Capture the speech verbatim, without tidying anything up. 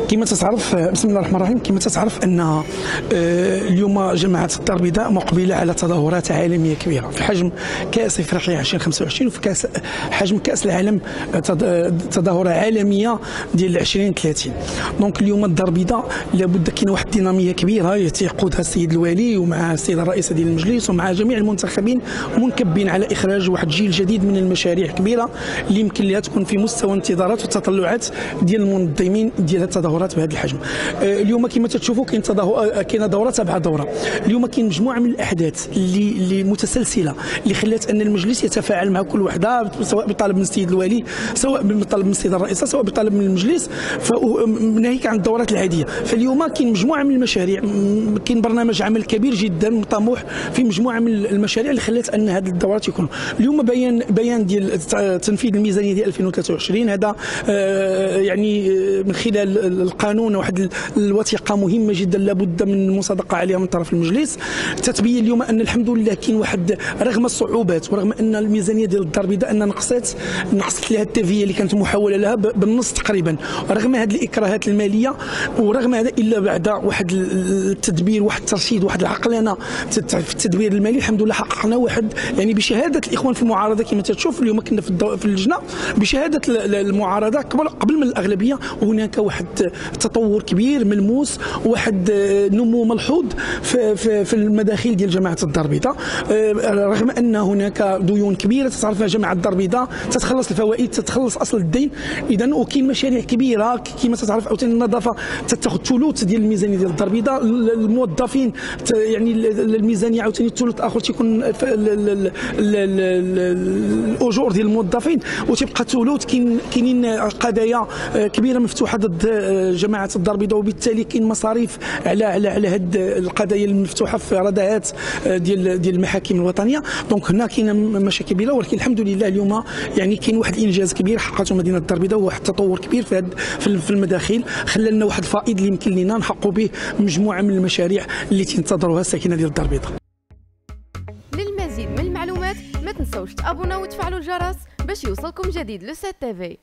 كما تتعرف، بسم الله الرحمن الرحيم، كما تتعرف ان اليوم جماعه الدار البيضاء مقبله على تظاهرات عالميه كبيره في حجم كاس افريقيا ألفين وخمسة وعشرين وفي كاس حجم كاس العالم، تظاهره عالميه ديال ألفين وثلاثين. دونك اليوم الدار البيضاء لابد كاينه واحد الديناميه كبيره يقودها السيد الوالي ومع السيده الرئيسه ديال المجلس ومع جميع المنتخبين منكبين على اخراج واحد جيل جديد من المشاريع كبيره اللي يمكن لها تكون في مستوى انتظارات والتطلعات ديال المنظمين ديال التظاهرات بهذا الحجم. اليوم كما تشوفوا كاين تظاهر، كاينه دوره تبع دوره. اليوم كاين مجموعه من الاحداث اللي اللي متسلسله اللي خلات ان المجلس يتفاعل مع كل وحده، سواء بطلب من السيد الوالي، سواء بطلب من السيده الرئيسه، سواء بطلب من المجلس، ناهيك عن الدورات العاديه. فاليوم كاين مجموعه من المشاريع، كاين برنامج عمل كبير جدا طموح في مجموعه من المشاريع اللي خلات ان هذه الدورات يكونوا اليوم بيان بيان ديال تنفيذ الميزانيه ديال ألفين وثلاثة وعشرين. هذا يعني من خلال القانون واحد الوثيقه مهمه جدا لابد من المصادقه عليها من طرف المجلس، تتبين اليوم ان الحمد لله كاين واحد رغم الصعوبات ورغم ان الميزانيه ديال الدار البيضاء ان نقصت نقصت لها التنفيذيه اللي كانت محوله لها بالنص تقريبا، رغم هذه الاكراهات الماليه ورغم هذا الا بعد واحد التدبير، واحد الترشيد، واحد العقلنه في التدبير المالي، الحمد لله حققنا واحد يعني بشهاده الاخوان في المعارضه. كما تشوف اليوم كنا في في اللجنه بشهاده المعارضه قبل قبل من الاغلبيه، وهناك واحد تطور كبير ملموس وواحد نمو ملحوظ في, في, في المداخيل ديال جماعه الدار البيضاء، رغم ان هناك ديون كبيره تتعرفها جماعه الدار البيضاء، تتخلص الفوائد، تتخلص اصل الدين. اذا وكاين مشاريع كبيره كما تتعرف، عاوتاني النظافه تتاخذ ثلث ديال الميزانيه ديال الدار البيضاء، الموظفين يعني الميزانيه عاوتاني الثلث الاخر تيكون الاجور ديال الموظفين وتبقى ثلث. كاينين قضايا كبيره مفتوحه ضد جماعه الدار البيضاء، وبالتالي كاين مصاريف على على على هاد القضايا المفتوحه في رداءات ديال ديال المحاكم الوطنيه. دونك هنا كاينه مشاكل كبيره، ولكن الحمد لله اليوم يعني كاين واحد الانجاز كبير حققته مدينه الدار البيضاء، وواحد التطور كبير في هاد في المداخيل خلى لنا واحد الفائض اللي يمكن لنا نحققوا به مجموعه من المشاريع اللي تنتظروها الساكنه ديال الدار البيضاء. للمزيد من المعلومات ما تنسوش تابوناو وتفعلوا الجرس باش يوصلكم جديد لو سات تي في.